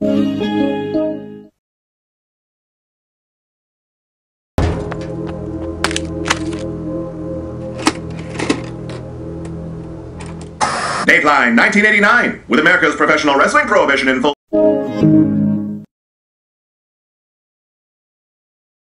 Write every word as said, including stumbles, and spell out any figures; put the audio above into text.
Dateline nineteen eighty-nine, with America's professional wrestling prohibition in full